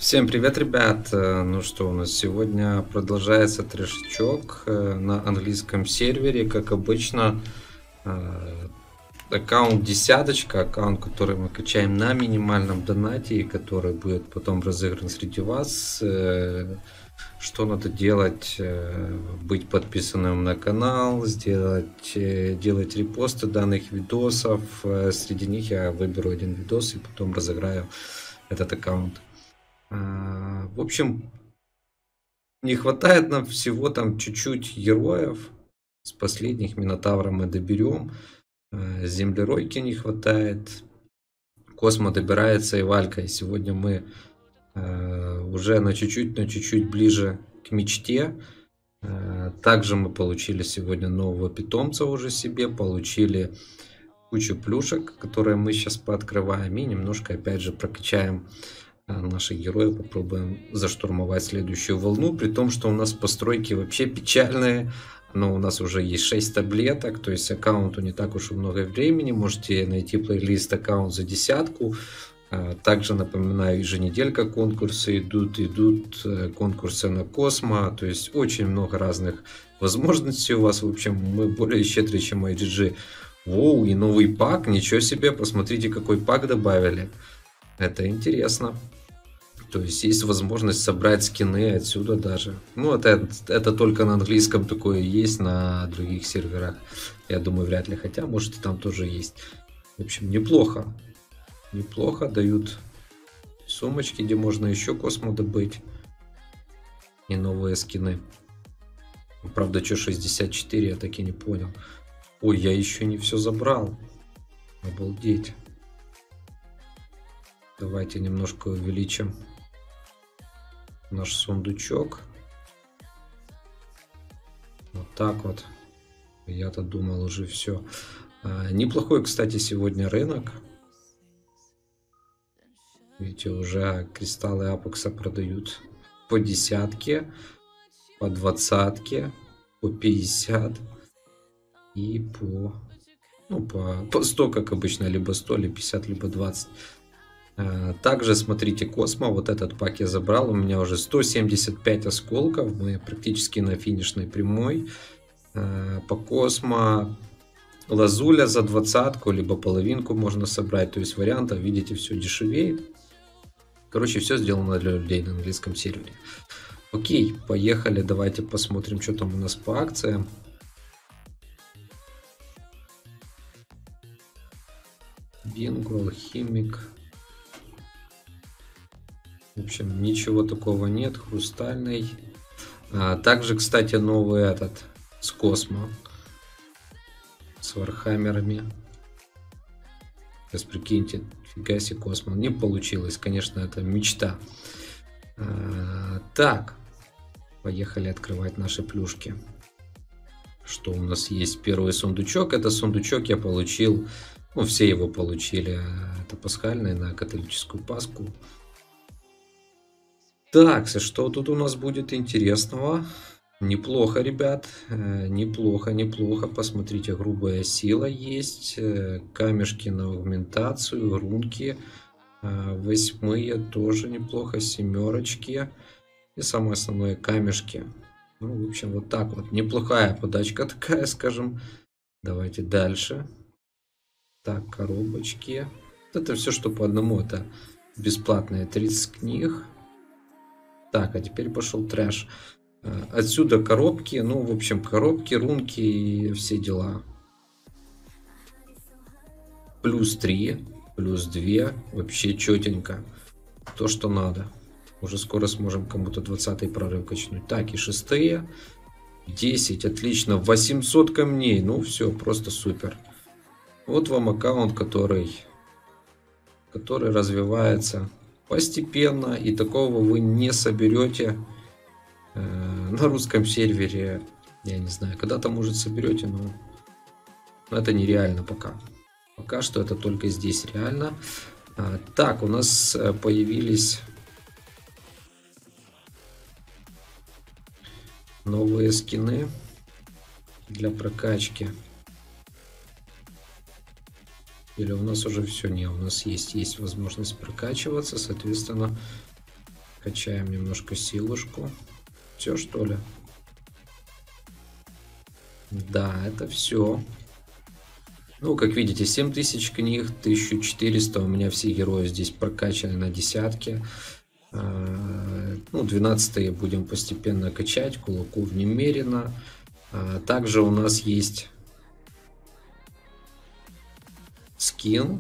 Всем привет, ребят! Ну что, у нас сегодня продолжается трешечок на английском сервере. Как обычно, аккаунт десяточка, аккаунт, который мы качаем на минимальном донате и который будет потом разыгран среди вас. Что надо делать? Быть подписанным на канал, делать репосты данных видосов. Среди них я выберу один видос и потом разыграю этот аккаунт. В общем, не хватает нам всего там чуть-чуть героев. С последних Минотавра мы доберем. Землеройки не хватает. Космо добирается и Валька. И сегодня мы уже на чуть-чуть ближе к мечте. Также мы получили сегодня нового питомца уже себе. Получили кучу плюшек, которые мы сейчас пооткрываем. И немножко опять же прокачаем наших героев, попробуем заштурмовать следующую волну, при том, что у нас постройки вообще печальные, но у нас уже есть 6 таблеток, то есть аккаунту не так уж и много времени, можете найти плейлист аккаунт за десятку. Также напоминаю, еженеделька конкурсы идут конкурсы на Космо, то есть очень много разных возможностей у вас, в общем, мы более щедрые, чем IGG. Воу, и новый пак, ничего себе, посмотрите, какой пак добавили, это интересно. То есть есть возможность собрать скины отсюда даже. Ну, это только на английском такое есть, на других серверах, я думаю, вряд ли. Хотя, может, и там тоже есть. В общем, неплохо. Неплохо. Дают сумочки, где можно еще космо добыть. И новые скины. Правда, что 64, я так и не понял. Ой, я еще не все забрал. Обалдеть. Давайте немножко увеличим наш сундучок. Вот так вот. Я-то думал уже все. Неплохой, кстати, сегодня рынок. Видите, уже кристаллы апекса продают по десятке, по двадцатке, по 50 и по 100, как обычно, либо 100, либо 50, либо 20. Также смотрите, Космо, вот этот пак я забрал, у меня уже 175 осколков, мы практически на финишной прямой. По Космо лазуля за двадцатку, либо половинку можно собрать, то есть вариантов, видите, все дешевеет. Короче, все сделано для людей на английском сервере. Окей, поехали, давайте посмотрим, что там у нас по акциям. Бинго, алхимик. В общем, ничего такого нет. Хрустальный. Также, кстати, новый этот с Космо. С вархаммерами. Сейчас прикиньте, фига себе Космо. Не получилось, конечно, это мечта. Так. Поехали открывать наши плюшки. Что у нас есть? Первый сундучок. Это сундучок я получил. Ну, все его получили. Это пасхальный на католическую Пасху. Так, что тут у нас будет интересного? Неплохо, ребят. Неплохо. Посмотрите, грубая сила есть. Камешки на аугментацию, рунки. 8 тоже неплохо. 7. И самое основное, камешки. Ну, в общем, вот так вот. Неплохая подачка такая, скажем. Давайте дальше. Так, коробочки. Это все, что по одному. Это бесплатные 30 книг. Так, а теперь пошел трэш. Отсюда коробки. Ну, в общем, коробки, рунки и все дела. Плюс 3, плюс 2. Вообще четенько. То, что надо. Уже скоро сможем кому-то 20-й прорыв качнуть. Так, и 6. 10, отлично. 800 камней. Ну, все, просто супер. Вот вам аккаунт, который развивается постепенно, и такого вы не соберете на русском сервере. Я не знаю, когда-то, может, соберете, но это нереально пока. Пока что это только здесь реально. Так, у нас появились новые скины для прокачки. Или у нас уже все? Не, у нас есть возможность прокачиваться, соответственно, Качаем немножко силушку. Все, что ли? Да, это все. Ну, как видите, 7000 книг, 1400. У меня все герои здесь прокачаны на десятки. Ну, 12 будем постепенно качать. Кулаков немерено. Также у нас есть скин.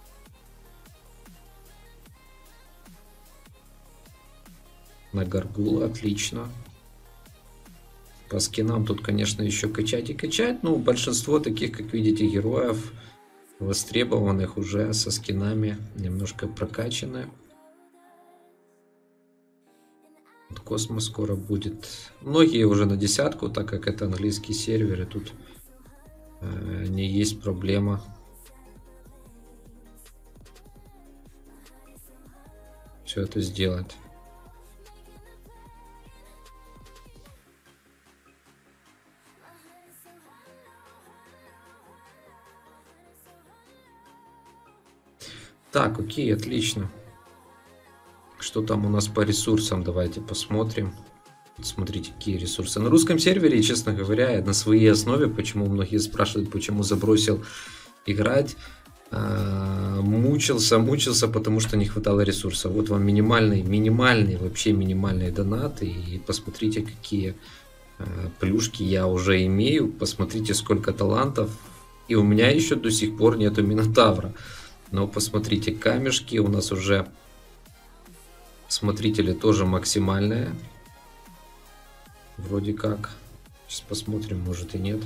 На Гаргула, отлично. По скинам тут, конечно, еще качать и качать. Ну, большинство таких, как видите, героев востребованных уже со скинами немножко прокачаны. Вот Космос скоро будет. Многие уже на десятку, так как это английский сервер, и тут не есть проблема. Все это сделать. Так, окей, отлично. Что там у нас по ресурсам? Давайте посмотрим. Смотрите, какие ресурсы. На русском сервере, честно говоря, на своей основе, почему многие спрашивают, почему забросил играть, мучился, потому что не хватало ресурсов. Вот вам вообще минимальные донаты. И посмотрите, какие плюшки я уже имею. Посмотрите, сколько талантов. И у меня еще до сих пор нету Минотавра. Но посмотрите, камешки у нас уже, смотрители тоже максимальные. Вроде как. Сейчас посмотрим, может и нет.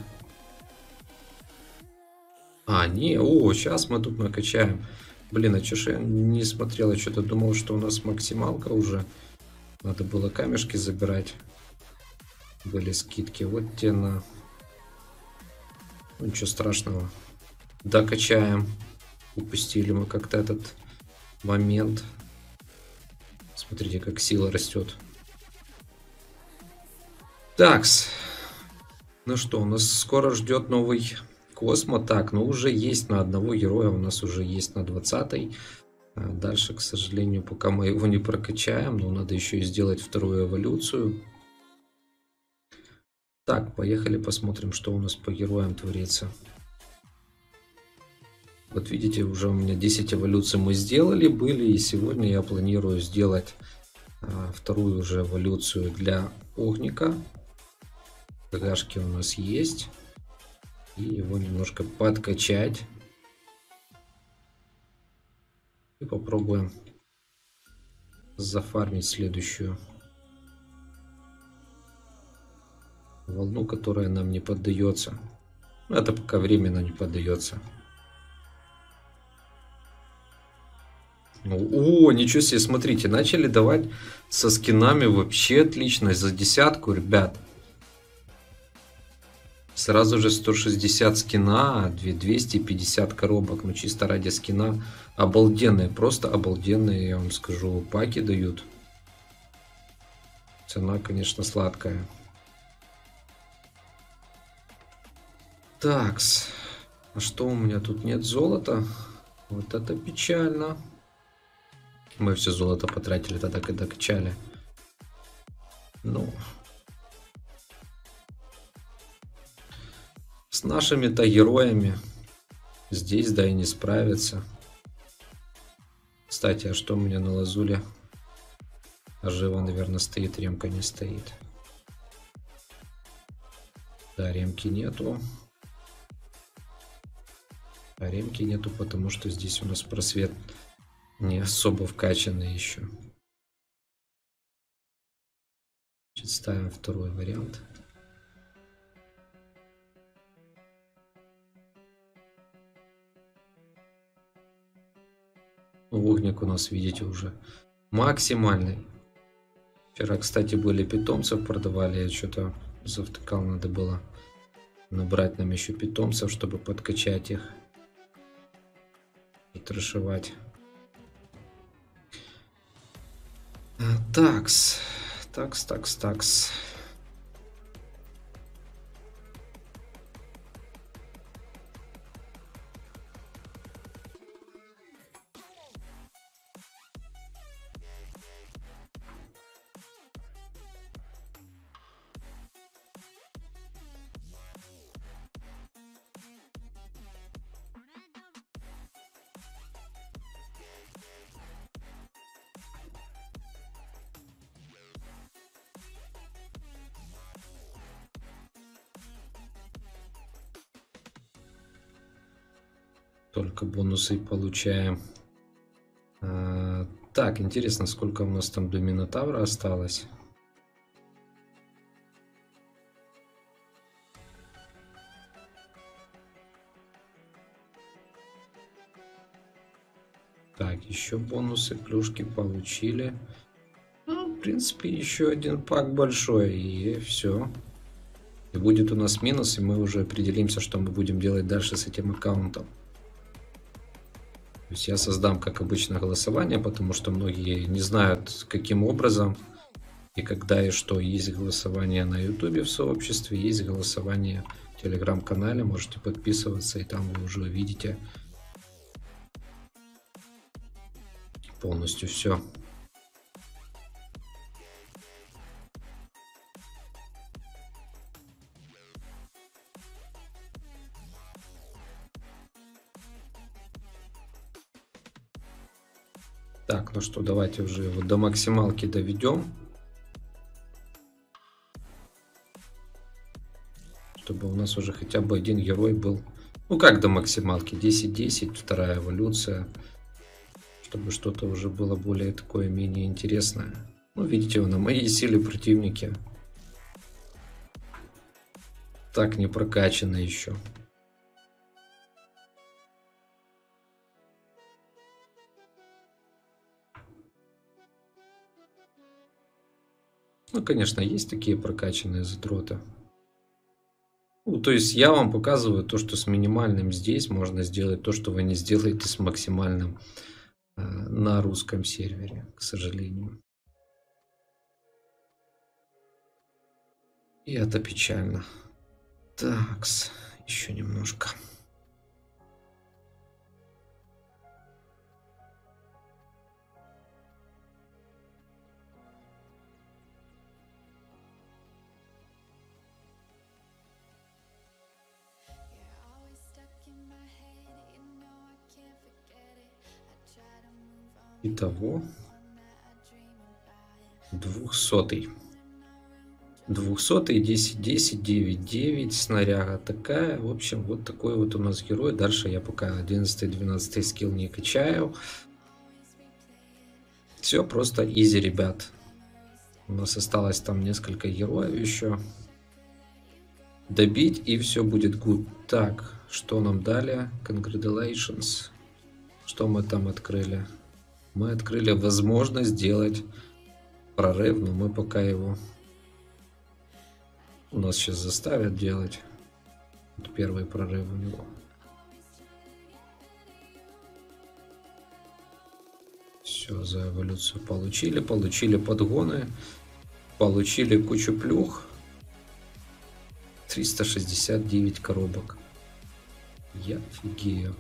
Сейчас мы тут накачаем. Блин, а чё ж я не смотрел? Я что-то думал, что у нас максималка уже. Надо было камешки забирать. Были скидки. Вот те на... Ну, ничего страшного. Докачаем. Упустили мы как-то этот момент. Смотрите, как сила растет. Такс. Ну что, у нас скоро ждет новый Космо. Так, ну уже есть на одного героя. У нас уже есть на 20-й. Дальше, к сожалению, пока мы его не прокачаем. Но надо еще и сделать вторую эволюцию. Так, поехали посмотрим, что у нас по героям творится. Вот видите, уже у меня 10 эволюций мы сделали были. И сегодня я планирую сделать вторую уже эволюцию для Огника. ГГшки у нас есть. И его немножко подкачать. И попробуем зафармить следующую волну, которая нам не поддается. Это пока временно не поддается. О, ничего себе, смотрите, начали давать со скинами вообще отлично, за десятку, ребят. Сразу же 160 скина, 250 коробок, ну чисто ради скина. Обалденные, просто обалденные, я вам скажу, паки дают. Цена, конечно, сладкая. Такс, а что у меня тут нет золота? Вот это печально. Мы все золото потратили тогда, когда качали. Ну, с нашими-то героями здесь, да, и не справиться. Кстати, а что у меня на лазуле? Ожива, наверное, стоит, ремка не стоит. Да, ремки нету. А ремки нету, потому что здесь у нас просвет не особо вкачанный еще. Значит, ставим второй вариант. Огник у нас, видите, уже максимальный. Вчера, кстати, были питомцев продавали. Я что-то завтыкал, надо было набрать нам еще питомцев, чтобы подкачать их. И трэшевать. Такс. Только бонусы получаем. Так, интересно, сколько у нас там до Минотавра осталось. Так, еще бонусы, плюшки получили. Ну, в принципе, еще один пак большой, и все. И будет у нас минус, и мы уже определимся, что мы будем делать дальше с этим аккаунтом. То есть я создам, как обычно, голосование, потому что многие не знают, каким образом и когда и что. Есть голосование на YouTube в сообществе, есть голосование в Telegram-канале. Можете подписываться, и там вы уже увидите полностью все. Так, ну что, давайте уже его до максималки доведем. Чтобы у нас уже хотя бы один герой был. Ну как до максималки? 10-10, вторая эволюция. Чтобы что-то уже было более такое, менее интересное. Ну, видите, на моей силе противники так не прокачаны еще. Ну, конечно, есть такие прокачанные задроты. Ну, то есть я вам показываю то, что с минимальным здесь можно сделать, то, что вы не сделаете с максимальным на русском сервере, к сожалению. И это печально. Такс, еще немножко. Итого 200-й. 200-й, 10-10, 9-9, снаряга такая. В общем, вот такой вот у нас герой. Дальше я пока 11-12 скилл не качаю. Все просто изи, ребят. У нас осталось там несколько героев еще добить, и все будет good. Так, что нам дали? Congratulations. Что мы там открыли? Мы открыли возможность сделать прорыв, но мы пока его... У нас сейчас заставят делать. Вот первый прорыв у него. Все, за эволюцию получили. Получили подгоны. Получили кучу плюх. 369 коробок. Я офигею.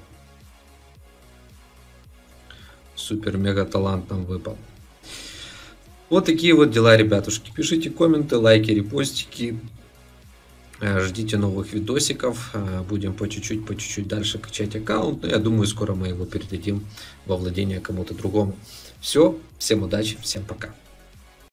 Супер-мега талант нам выпал. Вот такие вот дела, ребятушки. Пишите комменты, лайки, репостики. Ждите новых видосиков. Будем по чуть-чуть дальше качать аккаунт. Но я думаю, скоро мы его передадим во владение кому-то другому. Все. Всем удачи. Всем пока.